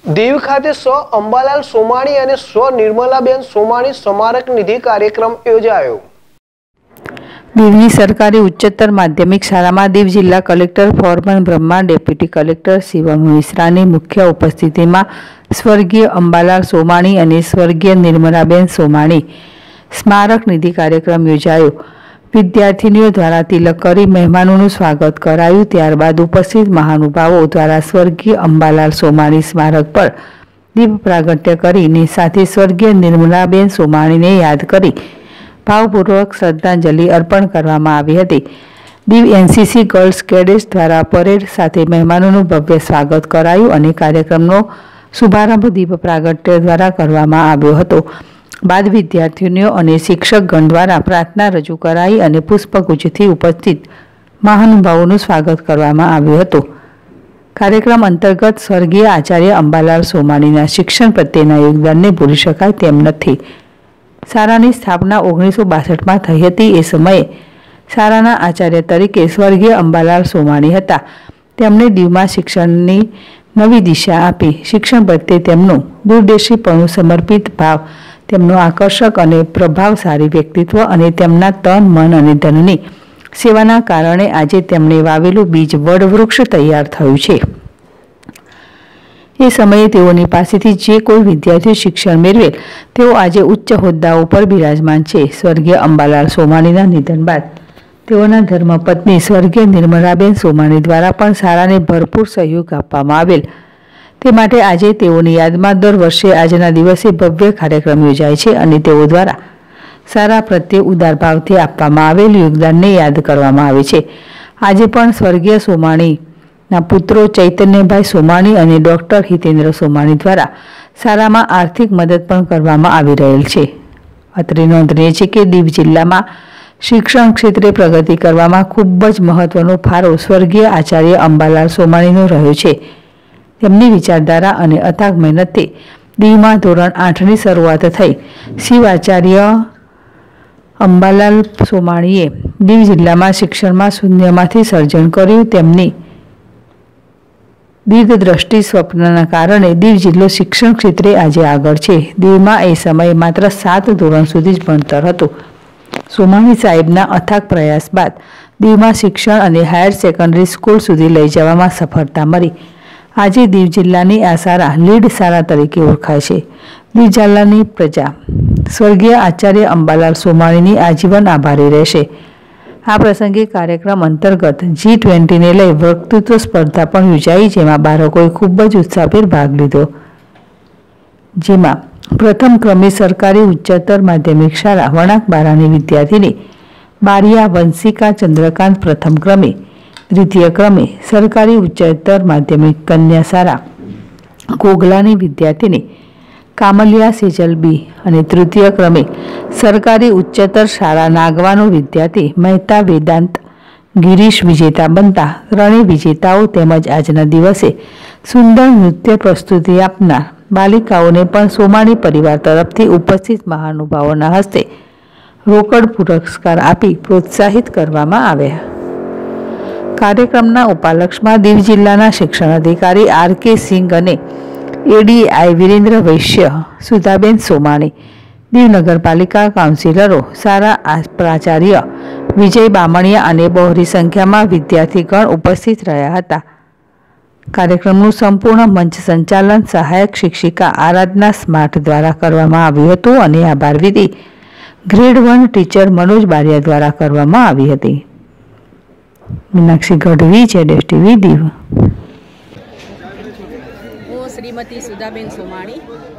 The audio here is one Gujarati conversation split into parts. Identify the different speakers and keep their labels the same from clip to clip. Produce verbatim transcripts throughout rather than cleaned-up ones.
Speaker 1: દીવ ખાતે સ્વ અંબાલાલ સોમાણી અને સ્વ નિર્મલાબેન સોમાણી સ્મારક નિધિ કાર્યક્રમ યોજાયો।
Speaker 2: દીવની સરકારી ઉચ્ચતર માધ્યમિક શાળામાં દીવ જિલ્લા collector Fourman Brahma, deputy collector Shivam મિશ્રાની મુખ્ય ઉપસ્થિતિમાં સ્વર્ગીય અંબાલાલ સોમાણી અને સ્વર્ગીય નિર્મલાબેન સોમાણી સ્મારક નિધિ કાર્યક્રમ યોજાયો। વિદ્યાર્થીનીઓ દ્વારા તિલક કરી મહેમાનોનું સ્વાગત કરાયું। ત્યારબાદ ઉપસ્થિત મહાનુભાવો દ્વારા સ્વર્ગીય અંબાલાલ સોમાણી સ્મારક પર દીપ પ્રાગટ્ય કરીને સાથે સ્વર્ગીય નિર્મલાબેન સોમાણીને યાદ કરી ભાવપૂર્વક શ્રદ્ધાંજલિ અર્પણ કરવામાં આવી હતી। દીવ એનસીસી ગર્લ્સ કેડેટ્સ દ્વારા પરેડ સાથે મહેમાનોનું ભવ્ય સ્વાગત કરાયું અને કાર્યક્રમનો શુભારંભ દીપ પ્રાગટ્ય દ્વારા કરવામાં આવ્યો હતો। બાદ વિદ્યાર્થીઓ અને શિક્ષકગણ દ્વારા પ્રાર્થના રજૂ કરાઈ અને પુષ્પગુચ્છથી ઉપસ્થિત મહાનુભાવોનું સ્વાગત કરવામાં આવ્યું હતું। કાર્યક્રમ અંતર્ગત સ્વર્ગીય આચાર્ય અંબાલાલ સોમાણીના શિક્ષણ પ્રત્યેના યોગદાનને ભૂલી શકાય તેમ નથી। શાળાની સ્થાપના ઓગણીસો બાસઠમાં થઈ હતી। એ સમયે શાળાના આચાર્ય તરીકે સ્વર્ગીય અંબાલાલ સોમાણી હતા। તેમણે દીવમાં શિક્ષણની નવી દિશા આપી। શિક્ષણ પ્રત્યે તેમનું દૂરદર્શીપણું, સમર્પિત ભાવ, તેમનું આકર્ષક અને પ્રભાવશાળી વ્યક્તિત્વ અને તેમના તન, મન અને ધનની સેવાના કારણે આજે તેમણે વાવેલું બીજ વડવૃક્ષ તૈયાર થયું છે। એ સમયે તેઓની પાસેથી જે કોઈ વિદ્યાર્થી શિક્ષણ મેળવે તેઓ આજે ઉચ્ચ હોદ્દાઓ પર બિરાજમાન છે। સ્વર્ગીય અંબાલાલ સોમાણીના નિધન બાદ તેઓના ધર્મપત્ની સ્વર્ગીય નિર્મલાબેન સોમાણી દ્વારા પણ શાળાને ભરપૂર સહયોગ આપવામાં આવેલ। તે માટે આજે તેઓની યાદમાં દર વર્ષે આજના દિવસે ભવ્ય કાર્યક્રમ યોજાય છે અને તેઓ દ્વારા શાળા પ્રત્યે ઉદાર ભાવથી આપવામાં આવેલ યોગદાનને યાદ કરવામાં આવે છે। આજે પણ સ્વર્ગીય સોમાણીના પુત્રો ચૈતન્યભાઈ સોમાણી અને ડૉક્ટર હિતેન્દ્ર સોમાણી દ્વારા શાળામાં આર્થિક મદદ પણ કરવામાં આવી રહેલ છે। અત્રે નોંધનીય છે કે દીવ જિલ્લામાં શિક્ષણ ક્ષેત્રે પ્રગતિ કરવામાં ખૂબ જ મહત્વનો ફાળો સ્વર્ગીય આચાર્ય અંબાલાલ સોમાણીનો રહ્યો છે। તેમની વિચારધારા અને અથાગ મહેનતથી દીવમાં ધોરણ આઠની શરૂઆત થઈ। શિવ આચાર્ય અંબાલાલ સોમાણીએ દીવ જિલ્લામાં શિક્ષણમાં શૂન્યમાંથી સર્જન કર્યું। તેમની દીર્ઘદ્રષ્ટિ સ્વપ્નના કારણે દીવ જિલ્લો શિક્ષણ ક્ષેત્રે આજે આગળ છે। દીવમાં એ સમયે માત્ર સાત ધોરણ સુધી જ ભણતર હતું। સોમાણી સાહેબના અથાગ પ્રયાસ બાદ દીવમાં શિક્ષણ અને હાયર સેકન્ડરી સ્કૂલ સુધી લઈ જવામાં સફળતા મળી। આજે દીવ જિલ્લાની આ શાળા લીડ શાળા તરીકે ઓળખાય છે। દીવ જિલ્લાની પ્રજા સ્વર્ગીય આચાર્ય અંબાલાલ સોમાણીની આજીવન આભારી રહેશે। આ પ્રસંગે કાર્યક્રમ અંતર્ગત જી ટ્વેન્ટીને લઈ વક્તૃત્વ સ્પર્ધા પણ યોજાઈ, જેમાં બાળકોએ ખૂબ જ ઉત્સાહભેર ભાગ લીધો। જેમાં પ્રથમ ક્રમે સરકારી ઉચ્ચતર માધ્યમિક શાળા વણાકબારાની વિદ્યાર્થીની બારિયા વંશિકા ચંદ્રકાંત પ્રથમ ક્રમે, દ્વિતીય ક્રમે સરકારી ઉચ્ચતર માધ્યમિક કન્યા શાળા ગોગલાની વિદ્યાર્થીની કામલિયા સેજલ બી અને તૃતીય ક્રમે સરકારી ઉચ્ચતર શાળા નાગવાનો વિદ્યાર્થી મહેતા વેદાંત ગિરીશ વિજેતા બનતા ત્રણેય વિજેતાઓ તેમજ આજના દિવસે સુંદર નૃત્ય પ્રસ્તુતિ આપનાર બાલિકાઓને પણ સોમાણી પરિવાર તરફથી ઉપસ્થિત મહાનુભાવોના હસ્તે રોકડ પુરસ્કાર આપી પ્રોત્સાહિત કરવામાં આવ્યા। કાર્યક્રમના ઉપાલક્ષમાં દીવ જિલ્લાના શિક્ષણ અધિકારી આર કે સિંઘ અને એડીઆઈ વિરેન્દ્ર વૈશ્ય, સુધાબેન સોમાણી, દીવ નગરપાલિકા કાઉન્સિલરો, શાળા પ્રાચાર્ય વિજય બામણિયા અને બહોળી સંખ્યામાં વિદ્યાર્થીગણ ઉપસ્થિત રહ્યા હતા। કાર્યક્રમનું સંપૂર્ણ મંચ સંચાલન સહાયક શિક્ષિકા આરાધના સ્માર્ટ દ્વારા કરવામાં આવ્યું હતું અને આભાર વિધિ grade one teacher Manoj Baria દ્વારા કરવામાં આવી હતી। મીનાક્ષી ગઢવી, જેડેશ ટીવી, દીવ।
Speaker 3: હું શ્રીમતી સુધાબેન સોમાણી,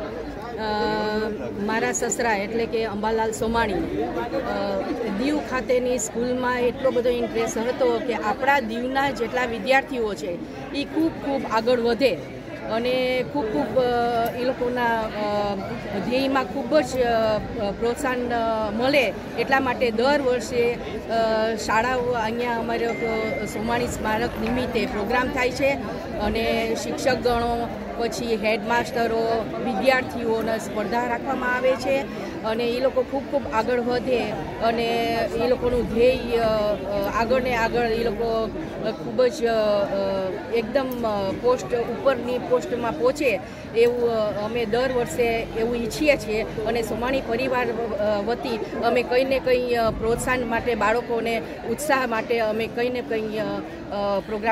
Speaker 3: મારા સસરા એટલે કે અંબાલાલ સોમાણી દીવ ખાતેની સ્કૂલમાં એટલો બધો ઇન્ટરેસ્ટ હતો કે આપણા દીવના જેટલા વિદ્યાર્થીઓ છે એ ખૂબ ખૂબ આગળ વધે અને ખૂબ ખૂબ એ લોકોના ધ્યેયમાં ખૂબ જ પ્રોત્સાહન મળે એટલા માટે દર વર્ષે શાળાઓ અહીંયા અમારે સોમાણી સ્મારક નિમિત્તે પ્રોગ્રામ થાય છે અને શિક્ષકગણો પછી હેડમાસ્ટરો વિદ્યાર્થીઓને સ્પર્ધા રાખવામાં આવે છે અને એ લોકો ખૂબ ખૂબ આગળ વધે અને એ લોકોનું ધ્યેય આગળ ને આગળ એ લોકો ખૂબ જ એકદમ પોસ્ટ ઉપરની પોસ્ટમાં પહોંચે એવું અમે દર વર્ષે એવું ઈચ્છીએ છીએ અને સોમાણી પરિવાર વતી અમે કંઈ ને કંઈ પ્રોત્સાહન માટે બાળકોને ઉત્સાહ માટે અમે કંઈ ને કંઈ પ્રોગ્રામ